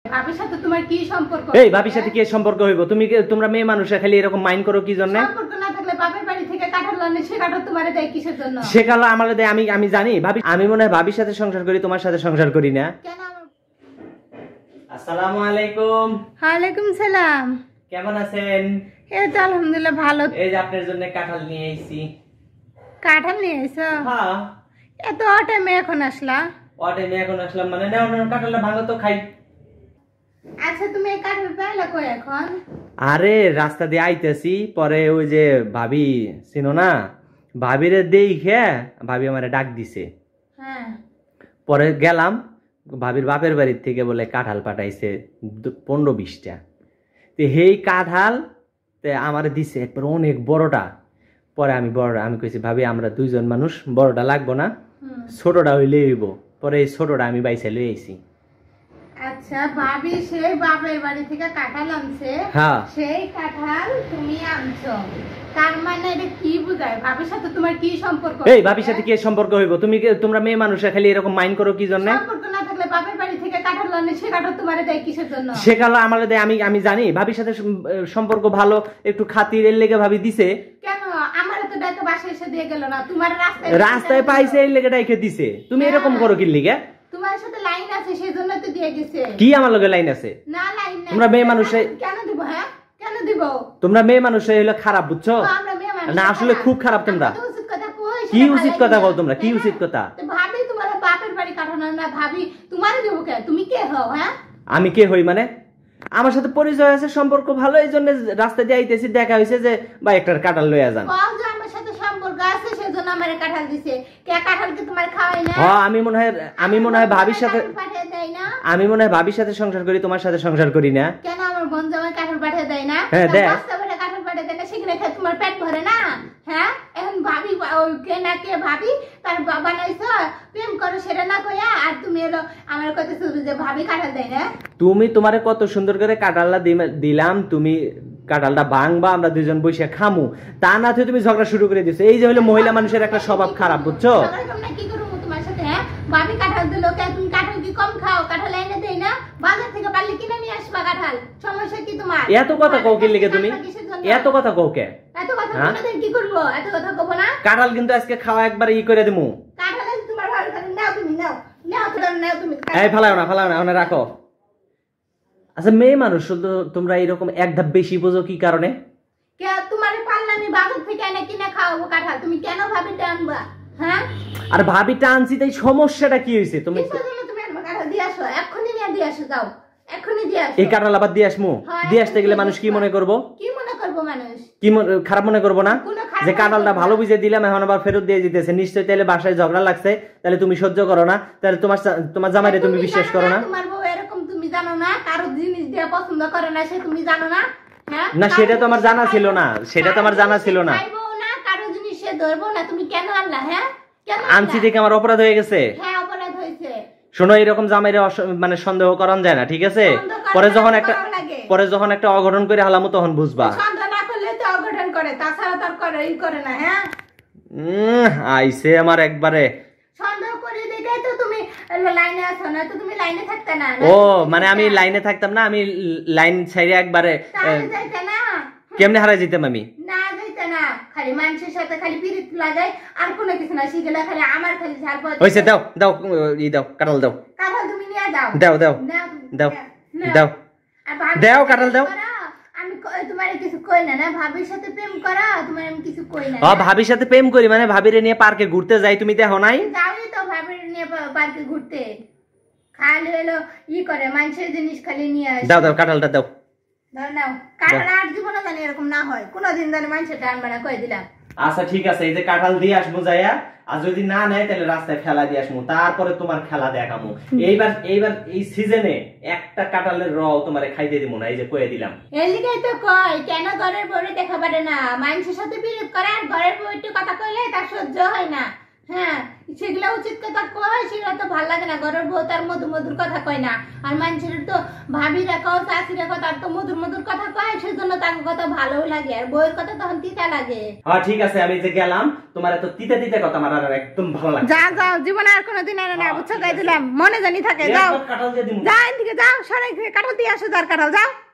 ভাবির সাথে তোমার কি সম্পর্ক? এই ভাবির সাথে কি সম্পর্ক হইব? তোমরা মেয়ে মানুষ খালি এরকম মাইন্ড করো কি জন্য? সম্পর্ক না থাকলে বাপের বাড়ি থেকে কাঁঠাল আনে, সে কাঁঠাল তোমারে দেয় কিসের জন্য? সে কালো আমারে দেয়, আমি জানি। ভাবি আমি মনে হয় ভাবির সাথে সংসার করি, তোমার সাথে সংসার করি না। কেন? আসসালামু আলাইকুম। ওয়ালাইকুম সালাম। কেমন আছেন? এই তো আলহামদুলিল্লাহ ভালো। এই যে আপনার জন্য কাঁঠাল নিয়ে আইছি। কাঁঠাল নিয়ে আইছো? হ্যাঁ। এত টাইমে এখন আসলা? টাইমে এখন আসলাম মানে নাও কাঁঠালটা ভাঙো তো খাই। আচ্ছা তুমি এই কাঁঠাল পাইলা কই এখন? আরে রাস্তা দিয়ে আইতেছি, পরে ওই যে ভাবি চিনো না, ভাবিরে দেখে ভাবি আমারে ডাক দিছে। হ্যাঁ। পরে গেলাম, ভাবির বাপের বাড়ির থেকে বলে কাঁঠাল পাঠাইছে 15-20টা। তো সেই কাঁঠাল আমার দিছে এরপর অনেক বড়টা। পরে আমি কইছি ভাবি আমরা দুইজন মানুষ, বড়টা লাগবো না, ছোটটা হইলে হইব। পরে এই ছোটটা আমি বাইসে লই আইছি। আচ্ছা ভাবি সেই বাপের বাড়ি থেকে কাঁঠাল আনছে, হ্যাঁ সেই কাঁঠাল তুমি আনছো, তার মানে এটা কি বুঝায়? ভাবির সাথে তোমার কি সম্পর্ক? এই ভাবির সাথে কি সম্পর্ক হইব? তোমরা মেয়ে মানুষ খালি এরকম মাইন্ড করো কি জন্য? সম্পর্ক না থাকলে বাপের বাড়ি থেকে কাঁঠাল আনে, সে কাঁঠাল তোমারে দেয় কিসের জন্য? সে কালো আমারে দেয়, আমি জানি। ভাবির সাথে সম্পর্ক ভালো, একটু খাতিরের লেগে ভাবি দিছে। কেন আমারে তো ডাকে বাসায় এসে দিয়ে গেল না, তোমার রাস্তায় পাইছে এর লেগে ডাইকে দিছে। তুমি এরকম করো কি লিগে? তোমার সাথে লাইন আছে সেজন্য তো দিয়ে গেছে। কি আমার লগে লাইন আছে? না লাইন না। তোমরা মেয়ে মানুষ কেন দিব? হ্যাঁ কেন দিব? তোমরা মেয়ে মানুষ হইলো খারাপ, বুঝছো না? আসলে খুব খারাপ তোমরা। কি উচিত কথা বল তোমরা? কি উচিত কথা? ভাবি তোমার বাপের বাড়ি কাঁঠাল না, ভাবি তোমারে দেবো কে? তুমি কে হও? হ্যাঁ আমি কে হই মানে? আমার সাথে পরিচয় আছে, সম্পর্ক ভালো, এই জন্য রাস্তা দিয়ে আইতেছি, দেখা হয়েছে যে ভাই একটা কাঁঠাল লইয়া যান। আমার সাথে সম্পর্ক আছে সেজন্য আমারে কাঁঠাল দিছে। কে কাঁঠাল কি তোমার খাওয়াই না? হ্যাঁ আমি মনে হয় ভাবির সাথে, আমি মনে হয় ভাবির সাথে সংসার করি, তোমার সাথে সংসার করি না। কেন আমার বোন জামাই কাঁঠাল পাঠিয়ে দেয় না? হ্যাঁ দেয়। কাঁঠাল পাঠিয়ে দেয় না, সেখানে খেয়ে তোমার পেট ভরে না? হ্যাঁ এখন ভাবি ওই কে না কে ভাবি তার বাবা নাইছো প্রেম করো সেটা না কইয়া, আর তুমি এলো আমার কথা শুধু যে ভাবি কাঁঠাল দেয় না। তুমি তোমারে কত সুন্দর করে কাঁঠালটা দিলাম, তুমি কাঁঠালটা ভাঙবা, আমরা দুইজন বসে খামু, তা না তুমি ঝগড়া শুরু করে দিছো। এই যে হলো মহিলা মানুষের একটা স্বভাব খারাপ, বুঝছো? কি করবো তোমার সাথে? হ্যাঁ ভাবি কাঁঠাল দিল, তুমি কাঁঠাল কি কম খাও? কাঁঠাল এনে দেয় না? বাজার থেকে পারলে কিনে নিয়ে আসবা কাঁঠাল, সমস্যা কি তোমার? এত কথা কও কি লিগে তুমি? এত কথা কও কে? এত কথা বলতে কি করব? এত কথা কব না। কাঁঠাল কিন্তু আজকে খাওয়া একবার ই করে দিমু। কাঁঠাল তোমার ভালো কাঁঠাল নাও, তুমি নাও নাও তুমি। এই ফালাও না ওনা রাখো। আচ্ছা মেয়ে মানুষ শুধু তোমরা এরকম এক ধাপ বেশি বোঝো কি কারণে? কে তোমারে পারলে আমি বাজার থেকে এনে কিনে খাওয়াবো কাঁঠাল, তুমি কেন ভাবি টানবা? হ্যাঁ আর ভাবি টানছি তাই সমস্যাটা কি হইছে? তুমি তুমি আমার কাঁঠাল দিয়ে আসো, এক্ষুনি নিয়ে দিয়ে আসো, যাও এক্ষুনি দিয়ে আসো। এই কাঁঠাল আবার দিয়ে আসমু? দিয়ে আসতে গেলে মানুষ কি মনে করবো? কি মনে করবো মানুষ? কি খারাপ মনে করবো না? যে কাঁঠালটা ভালো বুঝে দিলাম, এখন আবার ফেরত দিয়ে দিতেছে। নিশ্চয়ই তাহলে বাসায় ঝগড়া লাগছে, তাহলে তুমি সহ্য করো না, তাহলে তোমার জামাইরে তুমি বিশ্বাস করো না? তোমার বউ এরকম তুমি জানো না, কারো জিনিস দিয়ে পছন্দ করে না সে, তুমি জানো না? হ্যাঁ না সেটা তো আমার জানা ছিল না, সেটা তো আমার জানা ছিল না। খাইবো না, কারো জিনিস সে ধরবো না, তুমি কেন আনলা? হ্যাঁ কেন আনছি থেকে আমার অপরাধ হয়ে গেছে। হ্যাঁ অপরাধ হয়েছে। শোনো এরকম জামাইরে মানে সন্দেহ করান যায় না, ঠিক আছে? পরে যখন একটা অঘটন করে হালামু তখন বুঝবা। সন্দেহ না করলে তো অঘটন করে, তাছাড়া তার করে না। হ্যাঁ আইছে আমার একবারে সন্দেহ করে দেখাই তো তুমি লাইনে আছো না, তো তুমি লাইনে থাকতে না। ও মানে আমি লাইনে থাকতাম না, আমি লাইন ছাইরে একবারে যাইতে না। কেমনে হারাই যেতাম আমি? না যাইতে না, খালি মানুষের সাথে খালি পিরিত লাগাই আর কোনো কিছু না, সেগুলা খালি আমার খালি ঝাড় পড়ে। হইছে দাও কাঁঠাল দাও। কাঁঠাল তুমি নিয়ে দাও। দাও কাঁঠাল দাও। আমি তোমার কিছু কই না, ভাবির সাথে প্রেম করা, তোমার আমি কিছু কই না। ভাবির সাথে প্রেম করি মানে ভাবিরে নিয়ে পার্কে ঘুরতে যাই, তুমি দেখো নাই? যাওই তো ভাবির নিয়ে পার্কে ঘুরতে, খালি হলো করে মানুষের জিনিস খালি নিয়ে আসে। দাও কাঁঠালটা দাও। নাও কাঁঠাল, আর জীবনে জানি এরকম না হয়, কোনোদিন জানি মানুষের টানবে না, কয়ে দিলাম। আচ্ছা ঠিক আছে, এই যে কাঁঠাল দিয়ে আসবো যাইয়া, আর যদি না নেয় তাহলে রাস্তায় খেলা দিয়ে আসবো, তারপরে তোমার খেলা দেখামু। এইবার এই সিজনে একটা কাঁঠালের র তোমারে খাইতে দিব না, এই যে কয়ে দিলাম। এলিগাই তো কয় কেন ঘরের বউরে দেখা পারে না, মানুষের সাথে বিরোধ করে, আর ঘরের বউ একটু কথা কইলে তার সহ্য হয় না। হ্যাঁ সেগুলা উচিত কথা কয়, সেগুলা তো ভাল লাগে না। ঘরের বউ তার মধুর মধুর কথা কয় না, আর মানুষের তো ভাবিরা কও চাষিরা কথা তার তো মধুর মধুর কথা কয়, সেজন্য তার কথা ভালো লাগে, আর বউয়ের কথা তখন তিতা লাগে। হ্যাঁ ঠিক আছে, আমি যে গেলাম, তোমার এত তিতা তিতা কথা আমার আর একদম ভালো লাগে। যা যাও, জীবনে আর কোনোদিন আরে না, বুঝছো? গাই দিলাম, মনে জানি থাকে। যাও কাঁঠাল দিয়ে দিমু। যাও, এদিকে যাও, সরাই কাঁঠাল দিয়ে আসো, যার কাঁঠাল যাও।